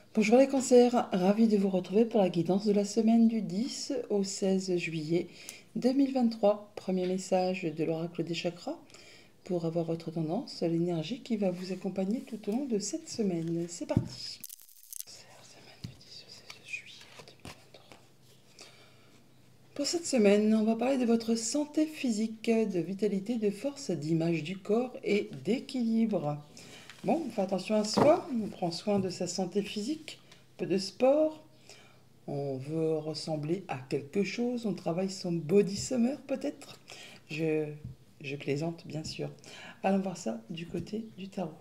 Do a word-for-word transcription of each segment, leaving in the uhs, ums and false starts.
Bonjour les cancers, ravi de vous retrouver pour la guidance de la semaine du dix au seize juillet deux mille vingt-trois. Premier message de l'oracle des chakras pour avoir votre tendance, l'énergie qui va vous accompagner tout au long de cette semaine. C'est parti. Semaine du dix au seize juillet deux mille vingt-trois. Pour cette semaine, on va parler de votre santé physique, de vitalité, de force, d'image du corps et d'équilibre. Bon, on fait attention à soi, on prend soin de sa santé physique, un peu de sport, on veut ressembler à quelque chose, on travaille son body summer peut-être. Je, je plaisante bien sûr. Allons voir ça du côté du tarot.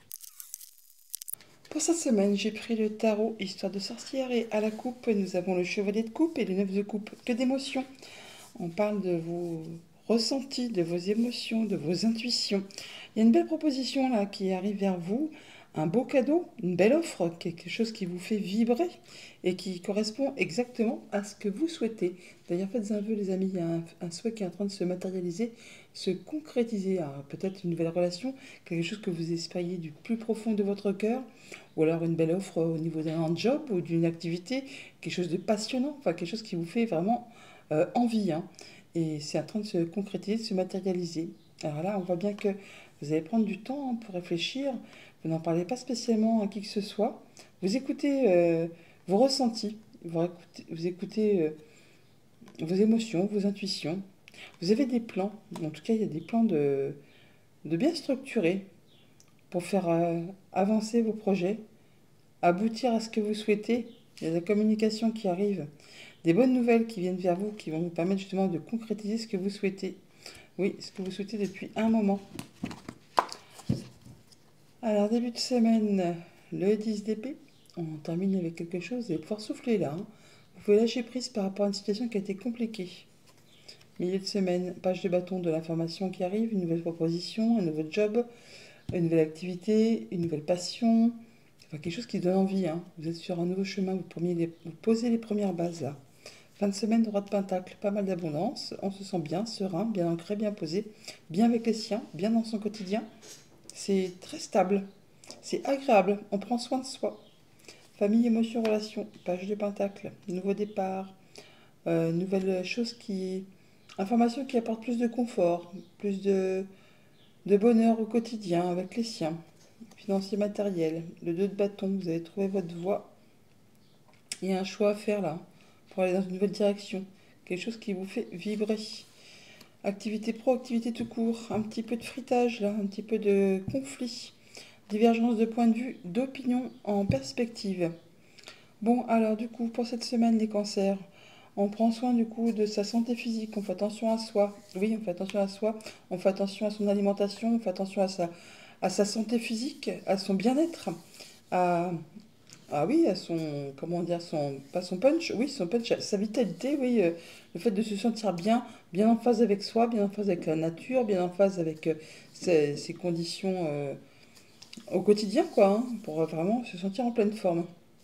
Pour cette semaine, j'ai pris le tarot Histoire de sorcière et à la coupe, nous avons le chevalier de coupe et le neuf de coupe. Que d'émotions. On parle de vos ressentis, de vos émotions, de vos intuitions. Il y a une belle proposition là qui arrive vers vous, un beau cadeau, une belle offre, quelque chose qui vous fait vibrer et qui correspond exactement à ce que vous souhaitez. D'ailleurs, faites un vœu les amis, il y a un, un souhait qui est en train de se matérialiser, se concrétiser. Peut-être une nouvelle relation, quelque chose que vous espériez du plus profond de votre cœur, ou alors une belle offre au niveau d'un job ou d'une activité, quelque chose de passionnant, enfin quelque chose qui vous fait vraiment euh, envie. Hein. Et c'est en train de se concrétiser, de se matérialiser. Alors là, on voit bien que vous allez prendre du temps hein, pour réfléchir. Vous n'en parlez pas spécialement à qui que ce soit. Vous écoutez euh, vos ressentis, vous écoutez, vous écoutez euh, vos émotions, vos intuitions. Vous avez des plans. En tout cas, il y a des plans de, de bien structurés pour faire euh, avancer vos projets, aboutir à ce que vous souhaitez. Il y a de la communication qui arrive, des bonnes nouvelles qui viennent vers vous, qui vont vous permettre justement de concrétiser ce que vous souhaitez. Oui, ce que vous souhaitez depuis un moment. Alors, début de semaine, le dix d'épée. On termine avec quelque chose, vous allez pouvoir souffler là. Hein. Vous pouvez lâcher prise par rapport à une situation qui a été compliquée. Milieu de semaine, page de bâton de l'information qui arrive, une nouvelle proposition, un nouveau job, une nouvelle activité, une nouvelle passion. Enfin, quelque chose qui donne envie. Hein. Vous êtes sur un nouveau chemin, vous, les, vous posez les premières bases là. Fin de semaine, droit de pentacle, pas mal d'abondance. On se sent bien, serein, bien ancré, bien posé, bien avec les siens, bien dans son quotidien. C'est très stable, c'est agréable, on prend soin de soi. Famille, émotion, relation, page de pentacle, nouveau départ, euh, nouvelle chose qui... Information qui apporte plus de confort, plus de, de bonheur au quotidien avec les siens. Financier, matériel, le deux de bâton, vous avez trouvé votre voie. Il y a un choix à faire là, pour aller dans une nouvelle direction. Quelque chose qui vous fait vibrer. Activité pro, activité tout court, un petit peu de fritage là, un petit peu de conflit. Divergence de point de vue, d'opinion en perspective. Bon, alors du coup, pour cette semaine, les cancers, on prend soin du coup de sa santé physique, on fait attention à soi. Oui, on fait attention à soi, on fait attention à son alimentation, on fait attention à sa, à sa santé physique, à son bien-être, à, ah oui, à son, comment dire, son, pas son punch, oui, son punch, sa vitalité, oui, euh, le fait de se sentir bien, bien en phase avec soi, bien en phase avec la nature, bien en phase avec euh, ses, ses conditions euh, au quotidien, quoi, hein, pour vraiment se sentir en pleine forme.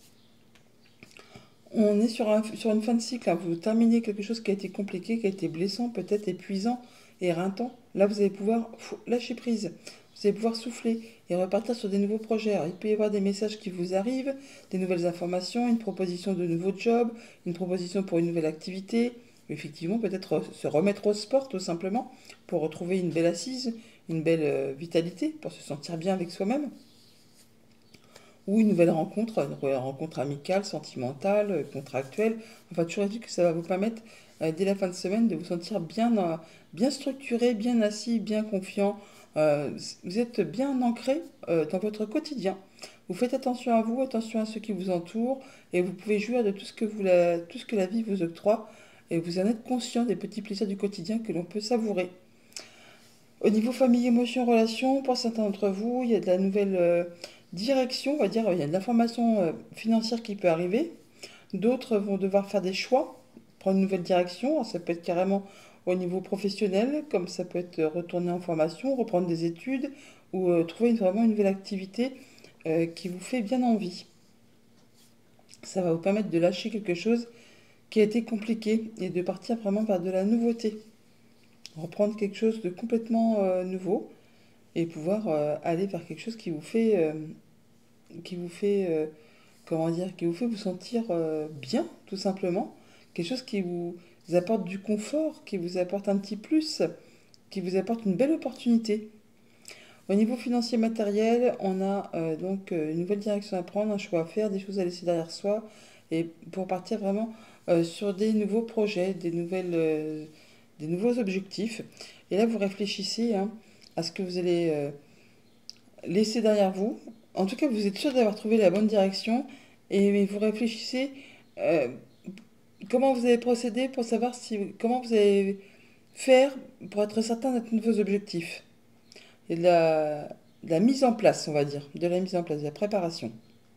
On est sur, un, sur une fin de cycle, hein. Vous terminez quelque chose qui a été compliqué, qui a été blessant, peut-être épuisant et éreintant. Là, vous allez pouvoir pff, lâcher prise. Vous allez pouvoir souffler et repartir sur des nouveaux projets. Alors, il peut y avoir des messages qui vous arrivent, des nouvelles informations, une proposition de nouveau job, une proposition pour une nouvelle activité. Effectivement, peut-être se remettre au sport tout simplement pour retrouver une belle assise, une belle euh, vitalité, pour se sentir bien avec soi-même. Ou une nouvelle rencontre, une nouvelle rencontre amicale, sentimentale, euh, contractuelle. Enfin, toujours est-il que ça va vous permettre, euh, dès la fin de semaine, de vous sentir bien, euh, bien structuré, bien assis, bien confiant. Euh, vous êtes bien ancré euh, dans votre quotidien. Vous faites attention à vous, attention à ceux qui vous entourent, et vous pouvez jouir de tout ce que, vous la, tout ce que la vie vous octroie, et vous en êtes conscient des petits plaisirs du quotidien que l'on peut savourer. Au niveau famille, émotion, relation, pour certains d'entre vous, il y a de la nouvelle euh, direction, on va dire, il y a de l'information euh, financière qui peut arriver. D'autres vont devoir faire des choix, prendre une nouvelle direction. Ça peut être carrément au niveau professionnel, comme ça peut être retourner en formation, reprendre des études ou euh, trouver une- vraiment une nouvelle activité euh, qui vous fait bien envie. Ça va vous permettre de lâcher quelque chose qui a été compliqué et de partir vraiment vers de la nouveauté. Reprendre quelque chose de complètement euh, nouveau et pouvoir euh, aller vers quelque chose qui vous fait, euh, qui vous fait euh, comment dire, qui vous fait vous sentir euh, bien, tout simplement. Quelque chose qui vous apporte du confort, qui vous apporte un petit plus, qui vous apporte une belle opportunité. Au niveau financier matériel, on a euh, donc euh, une nouvelle direction à prendre, un choix à faire, des choses à laisser derrière soi, et pour partir vraiment euh, sur des nouveaux projets, des, nouvelles, euh, des nouveaux objectifs. Et là, vous réfléchissez hein, à ce que vous allez euh, laisser derrière vous. En tout cas, vous êtes sûr d'avoir trouvé la bonne direction, et vous réfléchissez euh, comment vous allez procéder pour savoir si, comment vous allez faire pour être certain d'atteindre vos objectifs. Et de la, de la mise en place, on va dire, de la mise en place, de la préparation.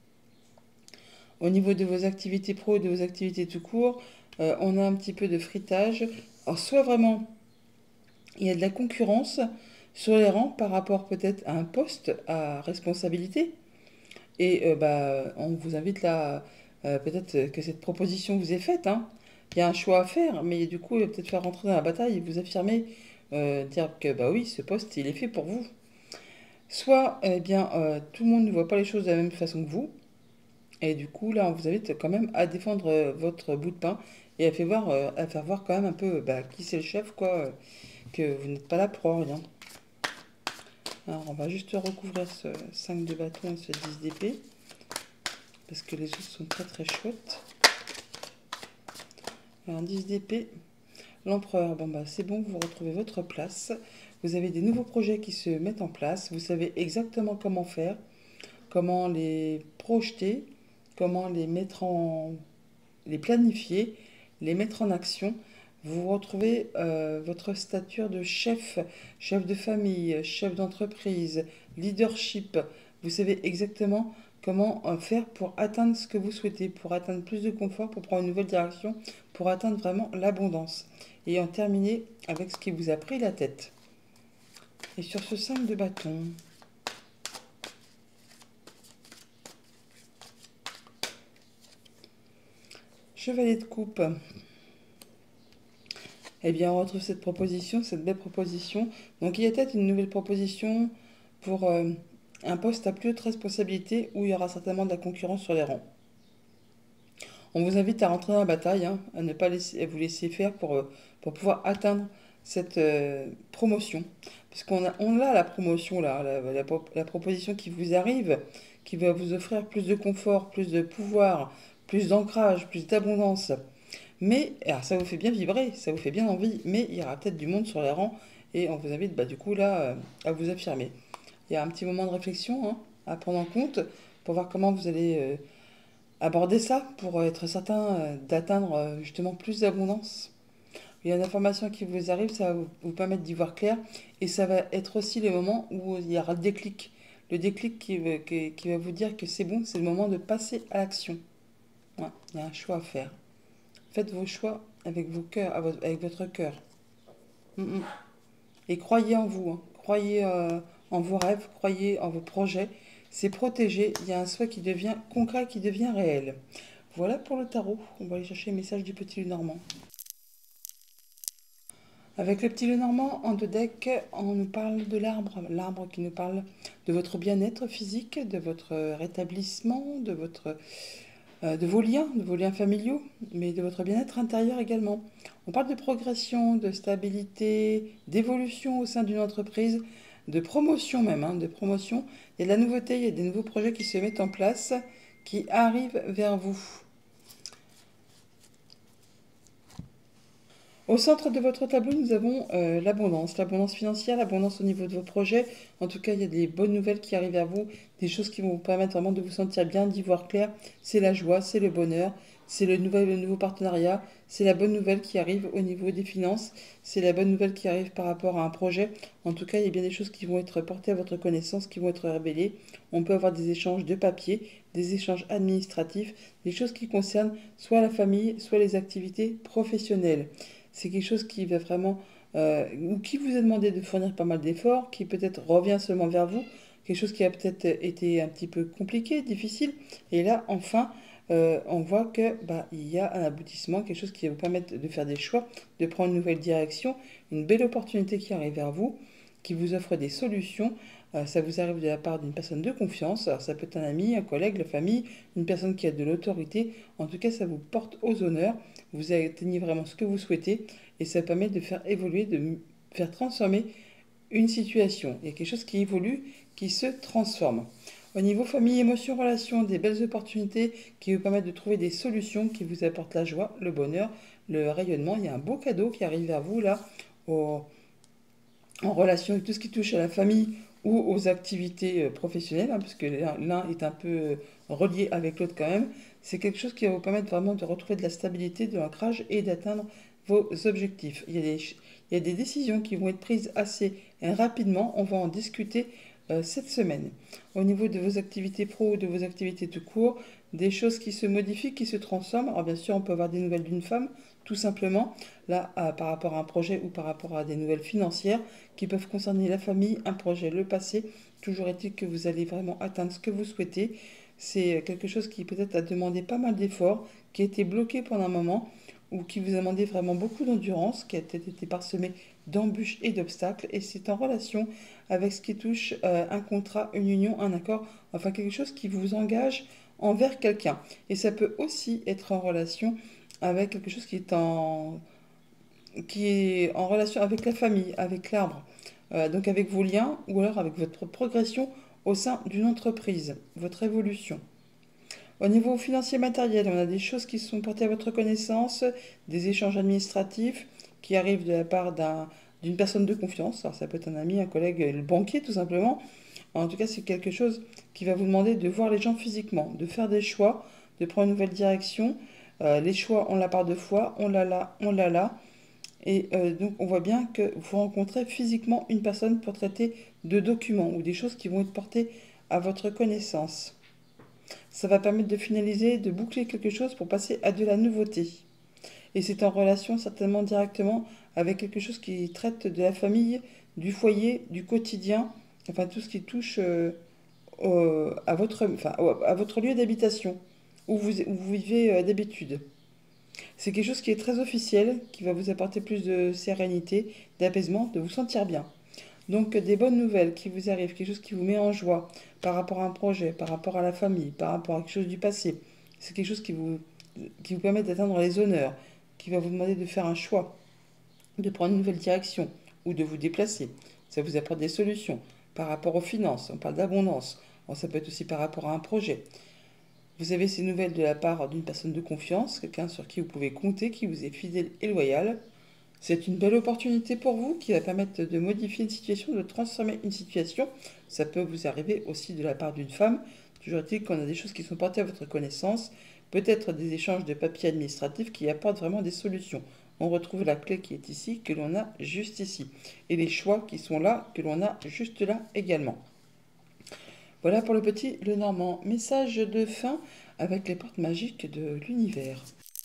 Au niveau de vos activités pro et de vos activités tout court, euh, on a un petit peu de fritage. Alors, soit vraiment, il y a de la concurrence sur les rangs par rapport peut-être à un poste à responsabilité. Et euh, bah, on vous invite là, euh, peut-être que cette proposition vous est faite. Hein. Il y a un choix à faire, mais du coup, il va peut-être faire rentrer dans la bataille et vous affirmer, euh, dire que bah oui, ce poste, il est fait pour vous. Soit, eh bien, euh, tout le monde ne voit pas les choses de la même façon que vous. Et du coup, là, on vous invite quand même à défendre euh, votre bout de pain et à faire voir, euh, à faire voir quand même un peu bah, qui c'est le chef, quoi, euh, que vous n'êtes pas là pour rien. Alors, on va juste recouvrir ce cinq de bâton et ce dix d'épée, parce que les autres sont très très chouettes. Alors, dix d'épée, l'empereur, bon bah c'est bon, vous retrouvez votre place. Vous avez des nouveaux projets qui se mettent en place, vous savez exactement comment faire, comment les projeter, comment les mettre en, les planifier, les mettre en action. Vous retrouvez euh, votre stature de chef, chef de famille, chef d'entreprise, leadership. Vous savez exactement comment euh, faire pour atteindre ce que vous souhaitez, pour atteindre plus de confort, pour prendre une nouvelle direction, pour atteindre vraiment l'abondance. Et en terminer avec ce qui vous a pris la tête. Et sur ce cinq de bâton, chevalier de coupe. Eh bien, on retrouve cette proposition, cette belle proposition. Donc, il y a peut-être une nouvelle proposition pour euh, un poste à plus haute responsabilité où il y aura certainement de la concurrence sur les rangs. On vous invite à rentrer dans la bataille, hein, à ne pas laisser, à vous laisser faire pour, euh, pour pouvoir atteindre cette euh, promotion. Puisqu'on a, on a la promotion, là, la, la, la proposition qui vous arrive, qui va vous offrir plus de confort, plus de pouvoir, plus d'ancrage, plus d'abondance. Mais, alors ça vous fait bien vibrer, ça vous fait bien envie, mais il y aura peut-être du monde sur les rangs et on vous invite bah, du coup là euh, à vous affirmer. Il y a un petit moment de réflexion hein, à prendre en compte pour voir comment vous allez euh, aborder ça pour être certain euh, d'atteindre euh, justement plus d'abondance. Il y a une information qui vous arrive, ça va vous, vous permettre d'y voir clair et ça va être aussi le moment où il y aura le déclic. Le déclic qui, qui, qui va vous dire que c'est bon, c'est le moment de passer à l'action. Ouais, il y a un choix à faire. Faites vos choix avec, vos cœurs, avec votre cœur. Mm -mm. Et croyez en vous. Hein. Croyez euh, en vos rêves, croyez en vos projets. C'est protégé. Il y a un souhait qui devient concret, qui devient réel. Voilà pour le tarot. On va aller chercher le message du petit Lenormand. Avec le petit Lenormand en deux decks, on nous parle de l'arbre. L'arbre qui nous parle de votre bien-être physique, de votre rétablissement, de votre... de vos liens, de vos liens familiaux, mais de votre bien-être intérieur également. On parle de progression, de stabilité, d'évolution au sein d'une entreprise, de promotion même, hein, de promotion. Il y a de la nouveauté, il y a des nouveaux projets qui se mettent en place, qui arrivent vers vous. Au centre de votre tableau, nous avons euh, l'abondance, l'abondance financière, l'abondance au niveau de vos projets. En tout cas, il y a des bonnes nouvelles qui arrivent à vous, des choses qui vont vous permettre vraiment de vous sentir bien, d'y voir clair. C'est la joie, c'est le bonheur, c'est le, le nouveau partenariat, c'est la bonne nouvelle qui arrive au niveau des finances, c'est la bonne nouvelle qui arrive par rapport à un projet. En tout cas, il y a bien des choses qui vont être portées à votre connaissance, qui vont être révélées. On peut avoir des échanges de papier, des échanges administratifs, des choses qui concernent soit la famille, soit les activités professionnelles. C'est quelque chose qui va vraiment, euh, ou qui vous a demandé de fournir pas mal d'efforts, qui peut-être revient seulement vers vous, quelque chose qui a peut-être été un petit peu compliqué, difficile. Et là, enfin, euh, on voit que bah, il y a un aboutissement, quelque chose qui va vous permettre de faire des choix, de prendre une nouvelle direction, une belle opportunité qui arrive vers vous. qui vous offre des solutions. Euh, ça vous arrive de la part d'une personne de confiance. Alors, ça peut être un ami, un collègue, la famille, une personne qui a de l'autorité. En tout cas, ça vous porte aux honneurs. Vous atteignez vraiment ce que vous souhaitez et ça permet de faire évoluer, de faire transformer une situation. Il y a quelque chose qui évolue, qui se transforme. Au niveau famille, émotions, relations, des belles opportunités qui vous permettent de trouver des solutions qui vous apportent la joie, le bonheur, le rayonnement. Il y a un beau cadeau qui arrive vers vous là, au, en relation avec tout ce qui touche à la famille ou aux activités euh, professionnelles, hein, parce que l'un est un peu euh, relié avec l'autre quand même. C'est quelque chose qui va vous permettre vraiment de retrouver de la stabilité, de l'ancrage et d'atteindre vos objectifs. Il y a des, il y a des décisions qui vont être prises assez rapidement. On va en discuter euh, cette semaine. Au niveau de vos activités pro ou de vos activités tout court, des choses qui se modifient, qui se transforment. Alors bien sûr, on peut avoir des nouvelles d'une femme, tout simplement, là, à, par rapport à un projet ou par rapport à des nouvelles financières qui peuvent concerner la famille, un projet, le passé. Toujours est-il que vous allez vraiment atteindre ce que vous souhaitez. C'est quelque chose qui peut-être a demandé pas mal d'efforts, qui a été bloqué pendant un moment, ou qui vous a demandé vraiment beaucoup d'endurance, qui a peut-être été parsemé d'embûches et d'obstacles, et c'est en relation avec ce qui touche euh, un contrat, une union, un accord, enfin quelque chose qui vous engage envers quelqu'un. Et ça peut aussi être en relation avec quelque chose qui est en, qui est en relation avec la famille, avec l'arbre, euh, donc avec vos liens, ou alors avec votre progression au sein d'une entreprise, votre évolution. Au niveau financier matériel, on a des choses qui sont portées à votre connaissance, des échanges administratifs qui arrivent de la part d'un, d'une personne de confiance. Alors ça peut être un ami, un collègue, le banquier tout simplement. En tout cas, c'est quelque chose qui va vous demander de voir les gens physiquement, de faire des choix, de prendre une nouvelle direction. Euh, les choix, on l'a par deux fois, on l'a là, on l'a là. Et euh, donc, on voit bien que vous rencontrez physiquement une personne pour traiter de documents ou des choses qui vont être portées à votre connaissance. Ça va permettre de finaliser, de boucler quelque chose pour passer à de la nouveauté. Et c'est en relation certainement directement avec quelque chose qui traite de la famille, du foyer, du quotidien, enfin tout ce qui touche euh, au- à, votre, enfin, à votre lieu d'habitation, où vous, où vous vivez euh, d'habitude. C'est quelque chose qui est très officiel, qui va vous apporter plus de sérénité, d'apaisement, de vous sentir bien. Donc des bonnes nouvelles qui vous arrivent, quelque chose qui vous met en joie par rapport à un projet, par rapport à la famille, par rapport à quelque chose du passé. C'est quelque chose qui vous, qui vous permet d'atteindre les honneurs, qui va vous demander de faire un choix, de prendre une nouvelle direction ou de vous déplacer. Ça vous apporte des solutions par rapport aux finances, on parle d'abondance. Bon, ça peut être aussi par rapport à un projet. Vous avez ces nouvelles de la part d'une personne de confiance, quelqu'un sur qui vous pouvez compter, qui vous est fidèle et loyal. C'est une belle opportunité pour vous qui va permettre de modifier une situation, de transformer une situation. Ça peut vous arriver aussi de la part d'une femme. Toujours est-il qu'on a des choses qui sont portées à votre connaissance, peut-être des échanges de papiers administratifs qui apportent vraiment des solutions. On retrouve la clé qui est ici, que l'on a juste ici. Et les choix qui sont là, que l'on a juste là également. Voilà pour le petit Le Normand. Message de fin avec les portes magiques de l'univers.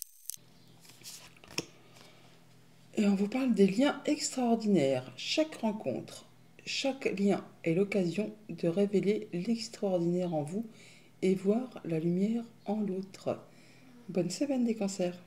Et on vous parle des liens extraordinaires. Chaque rencontre, chaque lien est l'occasion de révéler l'extraordinaire en vous et voir la lumière en l'autre. Bonne semaine des cancers.